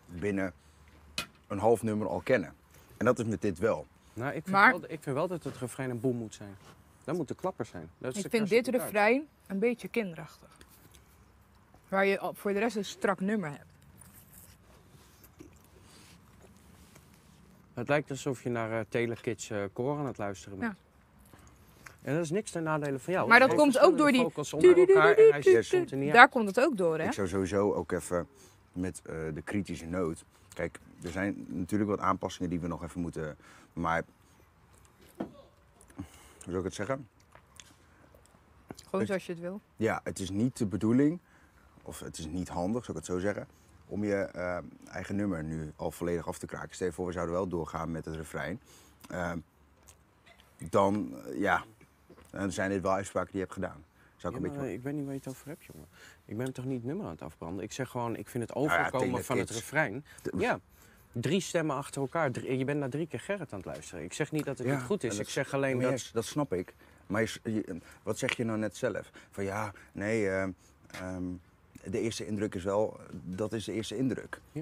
binnen een half nummer al kennen. En dat is met dit wel. Nou, ik vind wel dat het refrein een boom moet zijn. Dat moet de klapper zijn. Dat is Ik vind dit refrein een beetje kinderachtig. Waar je voor de rest een strak nummer hebt. Het lijkt alsof je naar Telekids koor aan het luisteren bent. Ja. En dat is niks ten nadele van jou. Maar dat komt ook door die... Vocals onder elkaar en hij stond er niet uit. Daar komt het ook door, hè? Ik zou sowieso ook even met de kritische noot. Kijk, er zijn natuurlijk wat aanpassingen die we nog even moeten. Maar. Hoe zou ik het zeggen? Gewoon zoals je het wil. Ja, het is niet de bedoeling, of het is niet handig, zou ik het zo zeggen, om je eigen nummer nu al volledig af te kraken. Stel je voor, we zouden wel doorgaan met het refrein. Dan zijn dit wel uitspraken die je hebt gedaan. Zou ik, ik weet niet waar je het over hebt, jongen. Ik ben toch niet het nummer aan het afbranden. Ik zeg gewoon, ik vind het overkomen van het refrein. Ja, 3 stemmen achter elkaar. Je bent naar 3 keer Gerrit aan het luisteren. Ik zeg niet dat het niet goed is. Ik zeg alleen dat... Dat snap ik. Maar wat zeg je nou net zelf? Van ja, nee, de eerste indruk is wel... Dat is de eerste indruk. Ja.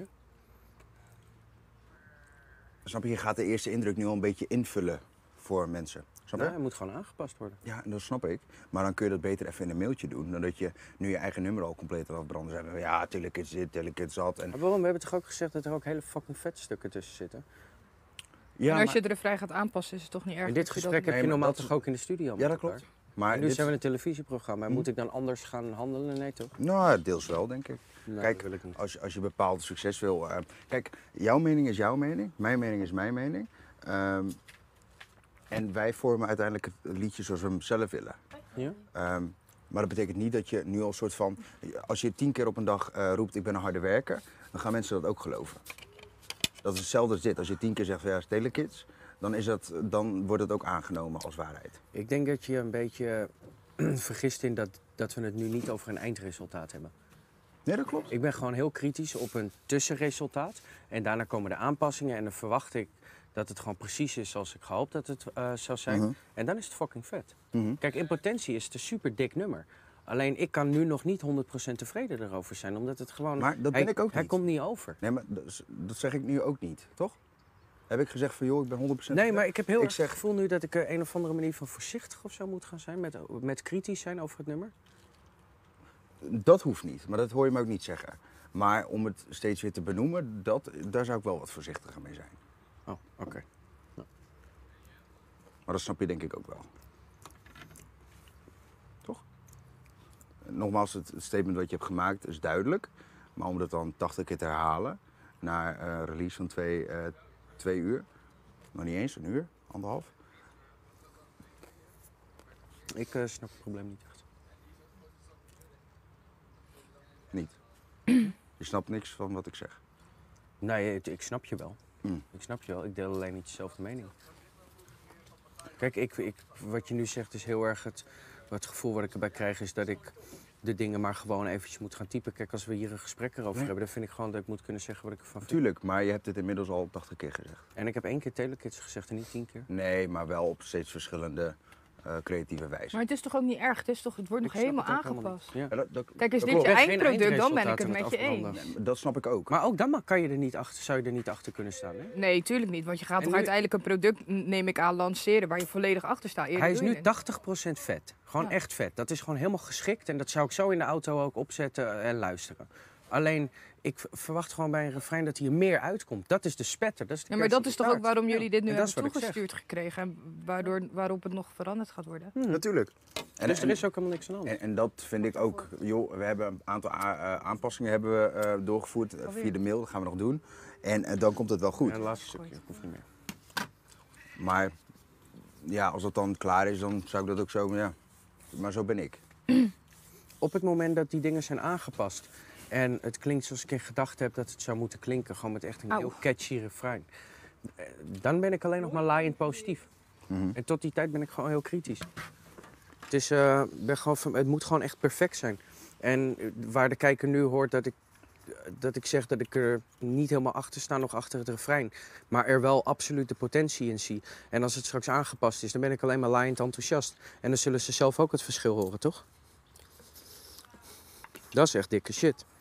Snap je? Je gaat de eerste indruk nu al een beetje invullen voor mensen. Snap je? Nee, hij moet gewoon aangepast worden. Ja, dat snap ik. Maar dan kun je dat beter even in een mailtje doen. Dan dat je nu je eigen nummer al compleet eraf branden. Zeggen we, ja, tuurlijk is dit, tuurlijk is dat. En... Maar waarom? We hebben toch ook gezegd dat er ook hele fucking vet stukken tussen zitten? Ja, en als je het refrein gaat aanpassen, is het toch niet erg. In dit gesprek heb je normaal toch ook in de studio? Ja, dat klopt. Maar en nu zijn we een televisieprogramma. Moet ik dan anders gaan handelen? Nee, toch? Nou, deels wel, denk ik. Nee, kijk, wil ik niet. Als je bepaald succes wil... kijk, jouw mening is jouw mening. Mijn mening is mijn mening. En wij vormen uiteindelijk het liedje zoals we hem zelf willen. Ja? Maar dat betekent niet dat je nu al soort van... Als je 10 keer op een dag roept, ik ben een harde werker... dan gaan mensen dat ook geloven. Dat is hetzelfde als dit. Als je 10 keer zegt, ja, Telekids... Dan wordt het ook aangenomen als waarheid. Ik denk dat je een beetje vergist in dat we het nu niet over een eindresultaat hebben. Nee, dat klopt. Ik ben gewoon heel kritisch op een tussenresultaat. En daarna komen de aanpassingen en dan verwacht ik dat het gewoon precies is zoals ik gehoopt dat het zou zijn. En dan is het fucking vet. Kijk, in potentie is het een super dik nummer. Alleen ik kan nu nog niet 100% tevreden erover zijn, omdat het gewoon... Maar dat ben ik ook niet. Hij komt niet over. Nee, maar dat zeg ik nu ook niet, toch? Heb ik gezegd van, joh, ik ben 100%... Nee, maar ik heb heel erg het gevoel nu dat ik een of andere manier van voorzichtig of zo moet gaan zijn. Met kritisch zijn over het nummer. Dat hoeft niet, maar dat hoor je me ook niet zeggen. Maar om het steeds weer te benoemen, daar zou ik wel wat voorzichtiger mee zijn. Oh, oké. Ja. Maar dat snap je denk ik ook wel. Toch? Nogmaals, het statement wat je hebt gemaakt is duidelijk. Maar om dat dan 80 keer te herhalen, na release van 2 uur, nog niet eens, 1 uur, 1,5. Ik snap het probleem niet echt. Niet. Je snapt niks van wat ik zeg. Nee, ik snap je wel. Ik snap je wel. Ik deel alleen niet dezelfde mening. Kijk, wat je nu zegt is heel erg het gevoel wat ik erbij krijg is dat ik de dingen maar gewoon eventjes moet gaan typen. Kijk, als we hier een gesprek erover hebben, dan vind ik gewoon dat ik moet kunnen zeggen wat ik ervan vind. Tuurlijk, maar je hebt het inmiddels al 80 keer gezegd. En ik heb 1 keer Telekids gezegd en niet 10 keer. Nee, maar wel op steeds verschillende creatieve wijze. Maar het is toch ook niet erg? Het wordt nog helemaal aangepast. Ja. Kijk, is dat dit je klopt. eindproduct, dan ben ik het met je afbranden. eens. Nee, dat snap ik ook. Maar ook dan zou je er niet achter kunnen staan, hè? Nee, tuurlijk niet. Want je gaat En toch nu- uiteindelijk een product, neem ik aan, lanceren waar je volledig achter staat. Eerder Hij is doe je nu het. 80% vet. Gewoon Ja. echt vet. Dat is gewoon helemaal geschikt. En dat zou ik zo in de auto ook opzetten en luisteren. Alleen, ik verwacht gewoon bij een refrein dat hier meer uitkomt. Dat is de spetter. Dat is de Ja, maar dat kers is op toch de ook taart. waarom jullie dit nu En dat is hebben wat ik zeg. toegestuurd gekregen. En waarop het nog veranderd gaat worden. Natuurlijk. Dus er is ook helemaal niks aan de hand. En dat vind ik ook, joh, we hebben een aantal aanpassingen hebben we, doorgevoerd via de mail, dat gaan we nog doen. En dan komt het wel goed. En het laatste stukje, hoeft niet meer. Maar ja, als dat dan klaar is, dan zou ik dat ook zo, ja. Maar zo ben ik. Op het moment dat die dingen zijn aangepast en het klinkt zoals ik in gedachten heb dat het zou moeten klinken, gewoon met echt een heel catchy refrein, dan ben ik alleen nog maar laaiend positief. En tot die tijd ben ik gewoon heel kritisch. Het, het moet gewoon echt perfect zijn. En waar de kijker nu hoort dat ik zeg dat ik er niet helemaal achter sta, nog achter het refrein, maar er wel absoluut de potentie in zie. En als het straks aangepast is, dan ben ik alleen maar laaiend enthousiast. En dan zullen ze zelf ook het verschil horen, toch? Dat is echt dikke shit.